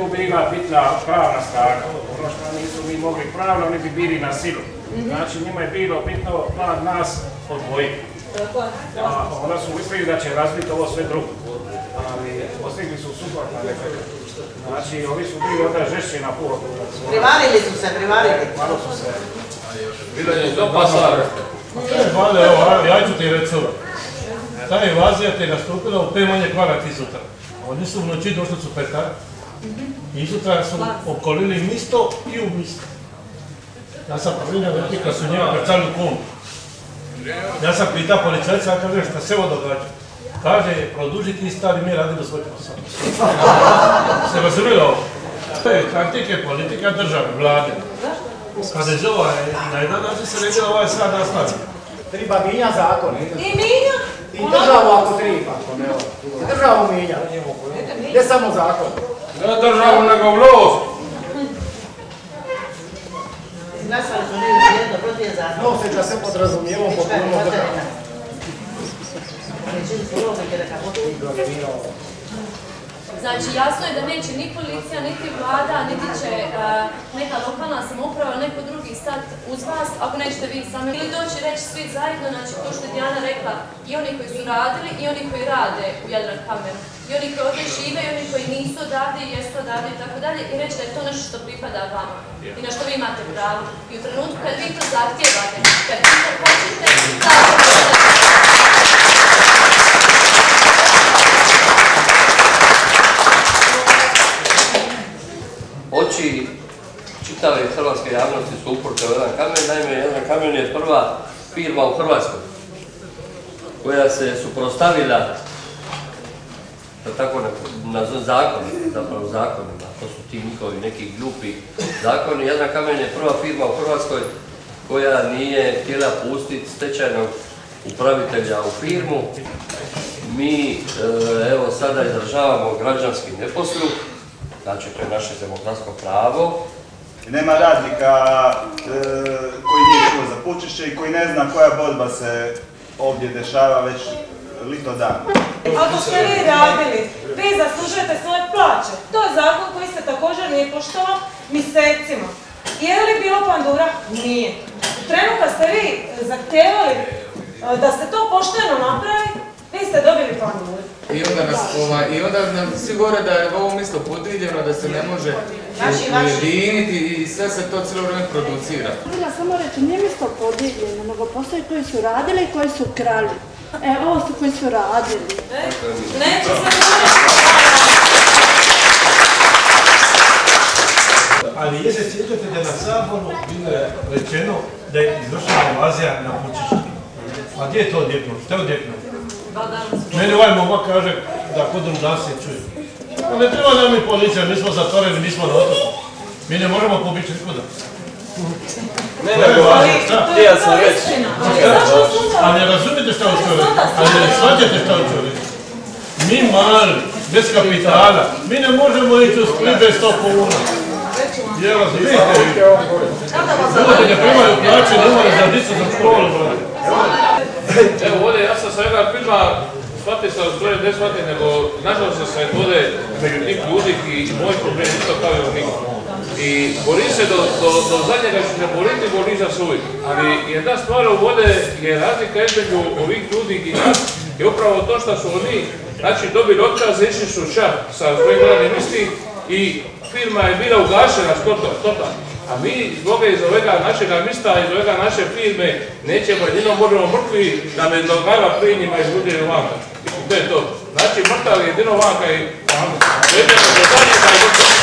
tu bila bitna pravna snaga. Ono što nisu mi mogli pravno, oni bi bili na silu. Znači njima je bilo bitno plan nas odvojiti. Onda su mislili da će razbiti ovo sve drugo. Ali postigli su suprotna efekta. Znači ovi su bili onda žešći na pol. Privarili su se, privarili. Malo su se. Bilo je to pasar. Ja ću ti reći ovo. Ta invazija te je nastupila u 5 manje kvarati sutra. Oni su u noći došli su petar i sutra su okolili misto i u misto. Ja sam pravljena vrti kad su njega krcali u konu. Ja sam pitao policajca, a kaže šta se ovo događa? Kaže, produžiti stari mi radimo svoj posao. Se razumilo ovo? To je taktike, politika države, vlade. HDZ-ova je na jedan način se ređe ovaj sad nastavi. Treba minja zakon. I minja? I državu ako treba. Državu minja. Ne samo zakon. Ne državu nego vlast. Glasali su ljudi jedno protiv zakona. No se da se podrazumijemo po puno državu. Znači, jasno je da neće ni policija, niti vlada, niti će neka lokalna samouprava, neko drugi stati uz vas, ako nećete vi sami. Ili doći reći svi zajedno, znači to što je Dijana rekla, i oni koji su radili, i oni koji rade u Jadrankamenu, i oni koji ovdje žive, i oni koji nisu odavde, i jesu odavde, i tako dalje, i reći da je to nešto što pripada vama, i na što vi imate pravo. I u trenutku kad vi to zahtijevate, kad vi to hoćete, Oči čitave hrvatske javnosti su uprte u Jadrankamen. Naime, Jadrankamen je prva firma u Hrvatskoj koja se suprotstavila, da tako nazovem, zakonima. To su ti njihovi neki glupi zakoni. Jadrankamen je prva firma u Hrvatskoj koja nije htjela pustiti stečajnog upravitelja u firmu. Mi evo sada izražavamo građanski neposluh. Znači, to je naše demokratsko pravo. Nema radnika koji nije čuo za Pučišće i koji ne zna koja borba se ovdje dešava već lito dan. Ako ste vi radili, vi zaslužujete svoje plaće. To je zakon koji se također nije poštovao mjesecima. Je li bilo pandura? Nije. U trenu kad ste vi zahtjevali da se to pošteno napravi, vi ste dobili panduru. I onda nam svi govore da je ovo mjesto podijeljeno, da se ne može ujediniti i sve se to cijelo vrijeme producira. Htjela samo reći, nije mjesto podijeljeno, nego postoji koji su radili i koji su krali. Ovo su koji su radili. Neće se Ali je se sjećate da na Saboru bilo rečeno da je izvršena invazija na Pučišće. A gdje je to odjeknuo? Šta je odjeknuo? Meni ovaj momak kaže da kodom dan se čuje. Ne treba nam i policija, mi smo zatvoreni, mi smo na otoku. Mi ne možemo pobići nikuda. Ja sam reći. A ne razumijete šta hoću reći? A ne shvaćate šta hoću reći? Mi mali, bez kapitala, mi ne možemo ići u Split bez 100 kuna. Jer razumijete vi? Ljudi ne primaju plaće, ne moraju za dicu za školu, brate. Evo ovdje, ja sam sa jednog filma, shvatio sam u svoje ne shvatio, nego nažalost sam se vode među tih ljudi i moj problem isto kao i od njih. I borim se do zadnjega ću se boriti, borim za svoj. Ali jedna stvar u vode je razlika između ovih ljudi i nas je upravo to što su oni, znači dobili otkaz, išli su čak sa svojim radnim misli i firma je bila ugašena totalno. A mi iz ovega našega mista, iz ovega naše firme, nećemo, jedino možemo mrtvi da me dogava prije njima izbuđe vanka. To je to. Znači mrtav je jedino vanka i...